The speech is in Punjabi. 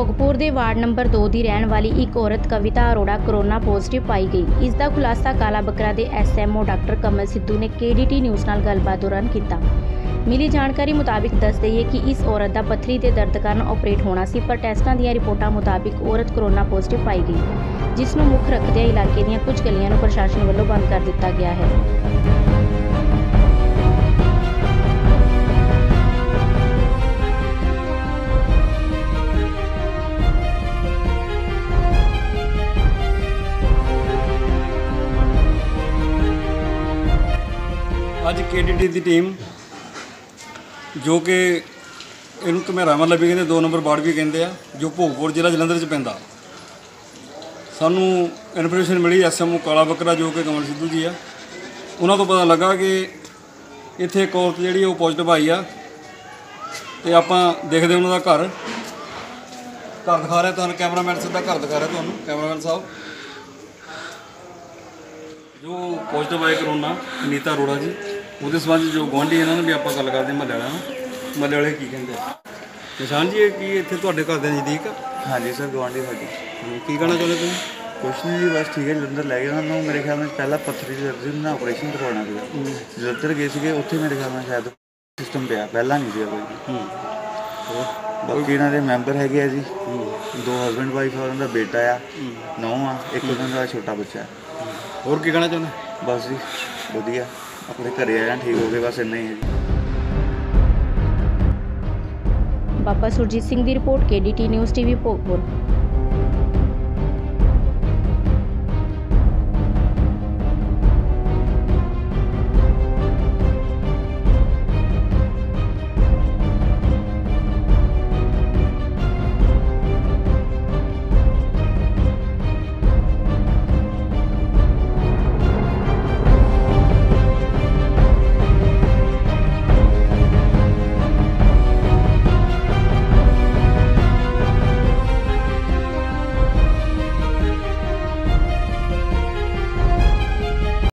ਭੋਗਪੁਰ ਦੇ ਵਾਰਡ ਨੰਬਰ 2 ਦੀ ਰਹਿਣ ਵਾਲੀ ਇੱਕ ਔਰਤ ਕਵਿਤਾ ਅਰੋੜਾ ਕੋਰੋਨਾ ਪੋਜ਼ਿਟਿਵ ਪਾਈ ਗਈ। ਇਸ ਦਾ ਖੁਲਾਸਾ ਕਾਲਾ ਬੱਕਰਾ ਦੇ ਐਸਐਮਓ ਡਾਕਟਰ ਕਮਲ ਸਿੱਧੂ ਨੇ ਕੇਡੀਟੀ ਨਿਊਜ਼ ਨਾਲ ਗੱਲਬਾਤ ਦੌਰਾਨ ਕੀਤਾ। ਮਿਲੀ ਜਾਣਕਾਰੀ ਮੁਤਾबिक ਦੱਸ ਦਈਏ ਕਿ ਇਸ ਔਰਤ ਦਾ ਪੱਥਰੀ ਦੇ ਦਰਦ ਕਾਰਨ ਆਪਰੇਟ ਹੋਣਾ ਸੀ, ਪਰ ਟੈਸਟਾਂ ਦੀਆਂ ਰਿਪੋਰਟਾਂ ਮੁਤਾबिक ਔਰਤ ਕੋਰੋਨਾ ਪੋਜ਼ਿਟਿਵ ਪਾਈ ਗਈ, ਜਿਸ ਨੂੰ ਮੁੱਖ ਰੱਖਦਿਆਂ ਇਲਾਕੇ ਦੀਆਂ ਕੁਝ ਗਲੀਆਂ ਨੂੰ ਪ੍ਰਸ਼ਾਸਨ ਵੱਲੋਂ ਬੰਦ ਕਰ ਦਿੱਤਾ ਗਿਆ ਹੈ। ਅੱਜ केडीटी ਦੀ ਟੀਮ ਜੋ ਕਿ ਇਹਨੂੰ ਘਮੇਰਾਵਾਲਾ ਵੀ ਕਹਿੰਦੇ 2 ਨੰਬਰ ਵਾਰਡ ਵੀ ਕਹਿੰਦੇ ਆ, ਜੋ ਭੋਗਪੁਰ ਜ਼ਿਲ੍ਹਾ ਜਲੰਧਰ 'ਚ ਪੈਂਦਾ। ਸਾਨੂੰ ਇਨਫੋਰਮੇਸ਼ਨ ਮਿਲੀ ਐਸਐਮਓ ਕਾਲਾ ਬੱਕਰਾ ਜੋ ਕਿ ਕਮਲ ਸਿੱਧੂ ਜੀ ਆ, ਉਹਨਾਂ ਤੋਂ ਪਤਾ ਲੱਗਾ ਕਿ ਇੱਥੇ ਇੱਕ ਔਰਤ ਜਿਹੜੀ ਉਹ ਪੋਜ਼ਿਟਿਵ ਆਈ ਆ, ਤੇ ਆਪਾਂ ਦੇਖਦੇ ਉਹਨਾਂ ਦਾ ਘਰ ਦਿਖਾ ਰਿਹਾ ਤੁਹਾਨੂੰ। ਕੈਮਰਾਮੈਨ ਸਿੱਧਾ ਘਰ ਦਿਖਾ ਰਿਹਾ ਤੁਹਾਨੂੰ, ਕੈਮਰਾਮੈਨ ਸਾਹਿਬ। ਜੋ ਪੋਜ਼ਿਟਿਵ ਆਏ ਕਰੋਨਾ ਨੀਤਾ ਅਰੋੜਾ ਜੀ, ਉਹਦੇ ਸੰਬੰਧ ਜੋ ਗੁਆਂਢੀ ਇਹਨਾਂ ਨਾਲ ਵੀ ਆਪਾਂ ਗੱਲ ਕਰਦੇ ਮਹੱਲੇ ਵਾਲਿਆਂ ਨਾਲ। ਮਹੱਲੇ ਵਾਲੇ ਕੀ ਕਹਿੰਦੇ? ਨਿਸ਼ਾਨ ਜੀ ਇਹ ਕੀ ਇੱਥੇ ਤੁਹਾਡੇ ਘਰ ਦੇ ਨਜ਼ਦੀਕ ਆ? ਹਾਂਜੀ ਸਰ, ਗੁਆਂਢੀ ਸਾਡੀ। ਕੀ ਕਹਿਣਾ ਚਾਹੁੰਦੇ ਤੁਸੀਂ? ਕੁਛ ਨਹੀਂ ਜੀ, ਬਸ ਠੀਕ ਹੈ। ਜਲੰਧਰ ਲੈ ਗਏ ਉਹਨਾਂ ਨੂੰ। ਮੇਰੇ ਖਿਆਲ ਨਾਲ ਪਹਿਲਾਂ ਪੱਥਰੀ ਦੀ ਦਰਦ ਸੀ, ਉਹਨਾਂ ਆਪਰੇਸ਼ਨ ਕਰਵਾਉਣਾ ਸੀਗਾ। ਜਲੰਧਰ ਗਏ ਸੀਗੇ, ਉੱਥੇ ਮੇਰੇ ਖਿਆਲ ਨਾਲ ਸ਼ਾਇਦ ਸਿਸਟਮ ਪਿਆ, ਪਹਿਲਾਂ ਨਹੀਂ ਸੀਗਾ ਕੋਈ। ਬਾਕੀ ਇਹਨਾਂ ਦੇ ਮੈਂਬਰ ਹੈਗੇ ਆ ਜੀ, 2 ਹਸਬੈਂਡ ਵਾਈਫ ਆ, ਉਹਨਾਂ ਦਾ ਬੇਟਾ ਆ, 9 ਆ, ਇੱਕ ਉਹਨਾਂ ਦਾ ਛੋਟਾ ਬੱਚਾ। ਹੋਰ ਕੀ ਕਹਿਣਾ ਚਾਹੁੰਦੇ? ਬਸ ਜੀ ਵਧੀਆ, ਆਪਣੇ ਘਰੇ ਆ ਜਾਣ, ਠੀਕ ਹੋ ਗਏ, ਬਸ ਇੰਨਾ ਹੀ ਹੈ ਜੀ। ਬਾਬਾ ਸੁਰਜੀਤ ਸਿੰਘ ਦੀ report, KDT news TV Bhogpur.